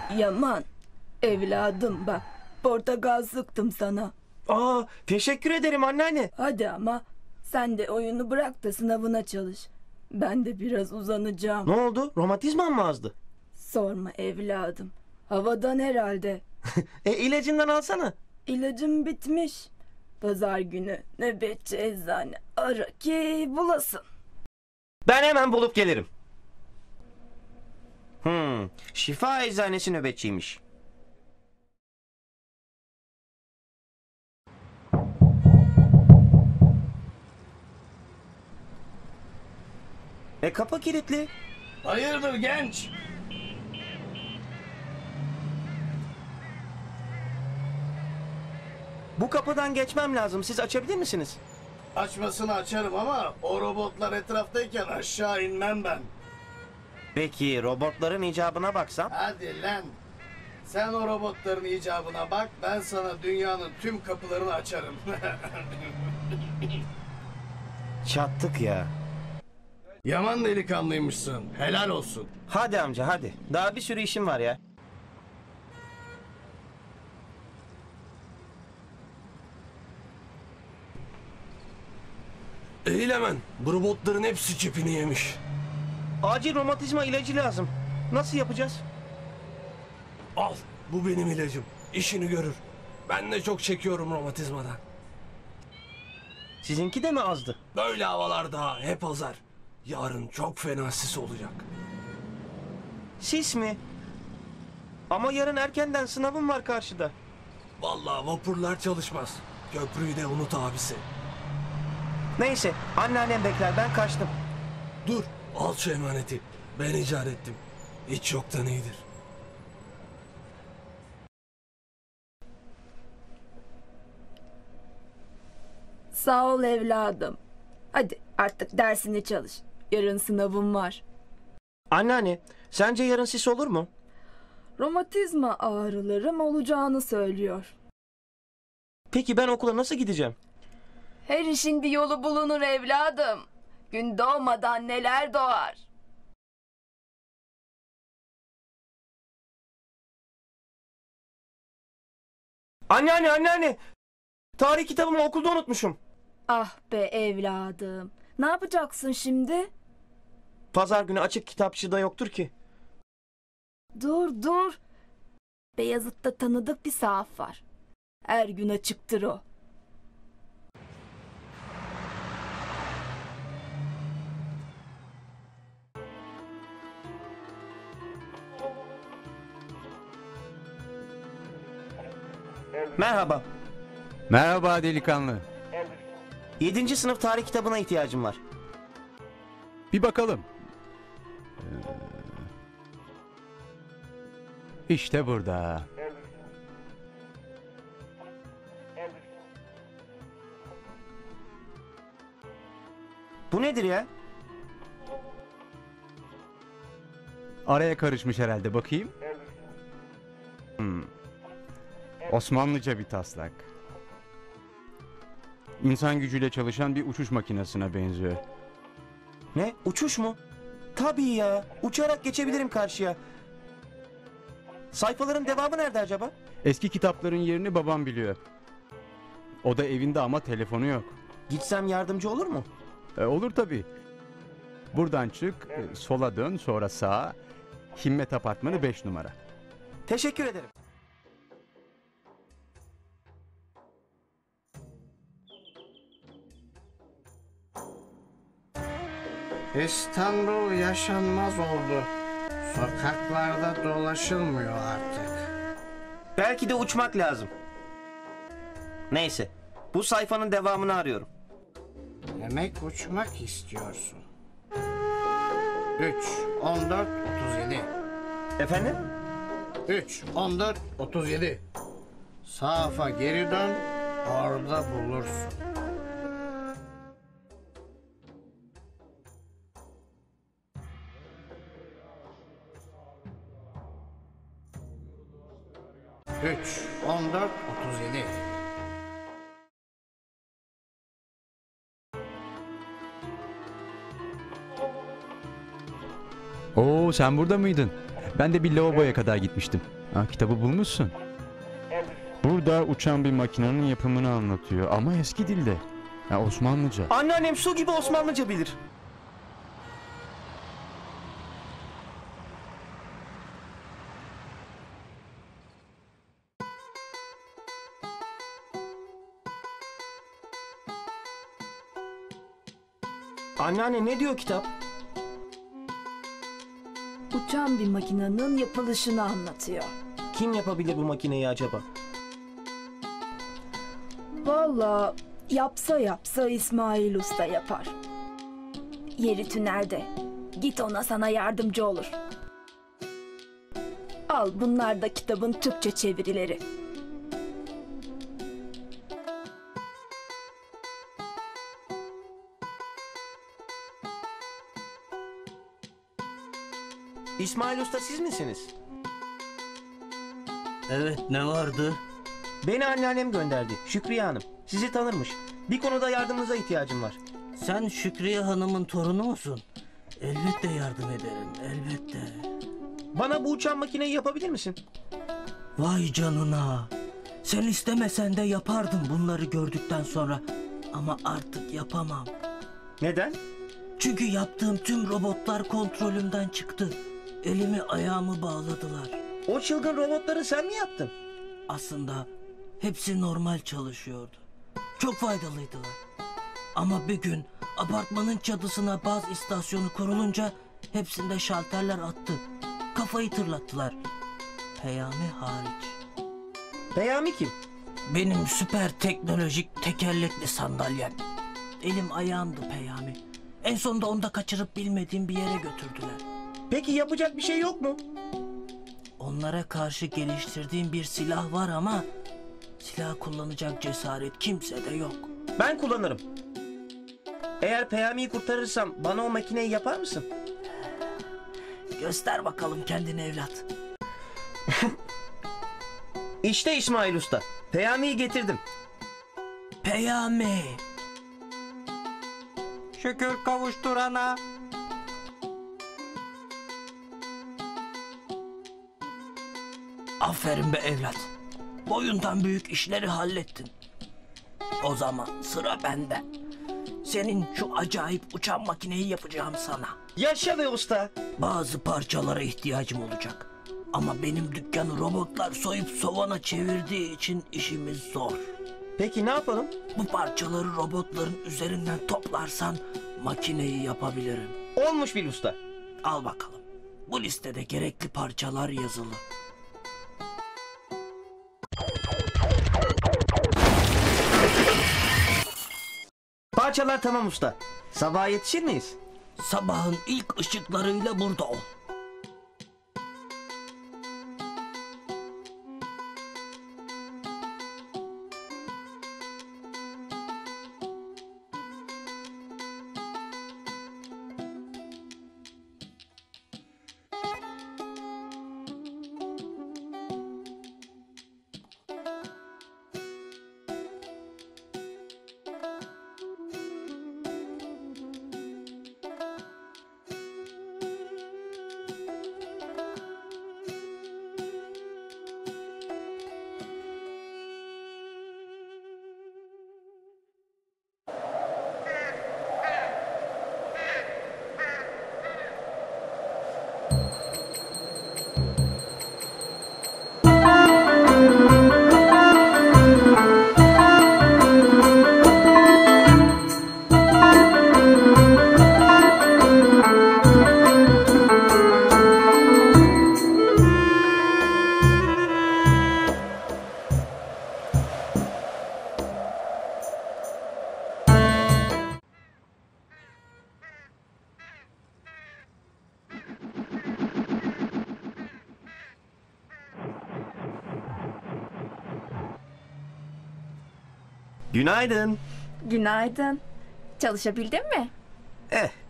Yaman, evladım bak, portakal sıktım sana. Aa, teşekkür ederim anneanne. Hadi ama sen de oyunu bırak da sınavına çalış. Ben de biraz uzanacağım. Ne oldu? Romatizman mı azdı? Sorma evladım. Havadan herhalde. İlacından alsana. İlacım bitmiş. Pazar günü nöbetçi eczane ara ki bulasın. Ben hemen bulup gelirim. Şifa eczanesi nöbetçiymiş. Kapı kilitli. Hayırdır genç? Bu kapıdan geçmem lazım. Siz açabilir misiniz? Açmasını açarım ama o robotlar etraftayken aşağı inmem ben. Peki robotların icabına baksam? Hadi lan. Sen o robotların icabına bak, ben sana dünyanın tüm kapılarını açarım. Çattık ya. Yaman delikanlıymışsın, helal olsun. Hadi amca hadi. Daha bir sürü işim var ya. Eğilemen. Bu robotların hepsi çipini yemiş. Acil romatizma ilacı lazım. Nasıl yapacağız? Al. Bu benim ilacım. İşini görür. Ben de çok çekiyorum romatizmadan. Sizinki de mi azdı? Böyle havalarda hep azar. Yarın çok fena sis olacak. Sis mi? Ama yarın erkenden sınavım var karşıda. Vallahi vapurlar çalışmaz. Köprüyü de unut abisi. Neyse anneannem bekler, ben kaçtım. Dur. Al şu emaneti. Ben icat ettim. Hiç yoktan iyidir. Sağ ol evladım. Hadi artık dersini çalış. Yarın sınavım var. Anneanne, sence yarın sis olur mu? Romatizma ağrılarım olacağını söylüyor. Peki ben okula nasıl gideceğim? Her işin bir yolu bulunur evladım. Gün doğmadan neler doğar. Anneanne! Tarih kitabımı okulda unutmuşum. Ah be evladım. Ne yapacaksın şimdi? Pazar günü açık kitapçıda yoktur ki. Dur. Beyazıt'ta tanıdık bir sahaf var. Her gün açıktır o. Merhaba. Merhaba delikanlı. 7. sınıf tarih kitabına ihtiyacım var. Bir bakalım. İşte burada. Bu nedir ya? Araya karışmış herhalde, bakayım. Osmanlıca bir taslak. İnsan gücüyle çalışan bir uçuş makinesine benziyor. Ne? Uçuş mu? Tabii ya. Uçarak geçebilirim karşıya. Sayfaların devamı nerede acaba? Eski kitapların yerini babam biliyor. O da evinde ama telefonu yok. Gitsem yardımcı olur mu? Olur tabii. Buradan çık, sola dön, sonra sağa. Himmet Apartmanı 5 numara. Teşekkür ederim. İstanbul yaşanmaz oldu. Sokaklarda dolaşılmıyor artık. Belki de uçmak lazım. Neyse. Bu sayfanın devamını arıyorum. Demek uçmak istiyorsun. 3, 14, 37. Efendim? 3, 14, 37. Safa geri dön, orada bulursun. Üç, 14, 37. Oo, sen burada mıydın? Ben de bir lavaboya kadar gitmiştim. Ha, kitabı bulmuşsun. Burada uçan bir makinenin yapımını anlatıyor ama eski dilde. Ya Osmanlıca. Anneannem su gibi Osmanlıca bilir. Anneanne ne diyor kitap? Uçan bir makinenin yapılışını anlatıyor. Kim yapabilir bu makineyi acaba? Vallahi yapsa İsmail Usta yapar. Yeri tünelde. Git ona sana yardımcı olur. Al bunlar da kitabın Türkçe çevirileri. İsmail Usta siz misiniz? Evet, ne vardı? Beni anneannem gönderdi. Şükriye Hanım. Sizi tanırmış. Bir konuda yardımınıza ihtiyacım var. Sen Şükriye Hanım'ın torunu musun? Elbette yardım ederim, elbette. Bana bu uçan makineyi yapabilir misin? Vay canına. Sen istemesen de yapardım bunları gördükten sonra. Ama artık yapamam. Neden? Çünkü yaptığım tüm robotlar kontrolümden çıktı. Elimi ayağımı bağladılar. O çılgın robotları sen mi yaptın? Aslında hepsi normal çalışıyordu. Çok faydalıydılar. Ama bir gün apartmanın çatısına baz istasyonu kurulunca hepsinde şalterler attı. Kafayı tırlattılar. Peyami hariç. Peyami kim? Benim süper teknolojik tekerlekli sandalyem. Elim ayağımdı Peyami. En sonunda onu da kaçırıp bilmediğim bir yere götürdüler. Peki yapacak bir şey yok mu? Onlara karşı geliştirdiğim bir silah var ama silah kullanacak cesaret kimsede yok. Ben kullanırım. Eğer Peyami'yi kurtarırsam bana o makineyi yapar mısın? Göster bakalım kendini evlat. İşte İsmail Usta. Peyami'yi getirdim. Peyami. Şükür kavuşturana. Aferin be evlat. Boyundan büyük işleri hallettin. O zaman sıra bende. Senin şu acayip uçan makineyi yapacağım sana. Yaşa be usta. Bazı parçalara ihtiyacım olacak. Ama benim dükkanı robotlar soyup sovana çevirdiği için işimiz zor. Peki ne yapalım? Bu parçaları robotların üzerinden toplarsan makineyi yapabilirim. Olmuş bir usta. Al bakalım. Bu listede gerekli parçalar yazılı. Parçalar tamam usta. Sabaha yetişir miyiz? Sabahın ilk ışıklarıyla burada ol. Günaydın. Günaydın. Çalışabildin mi?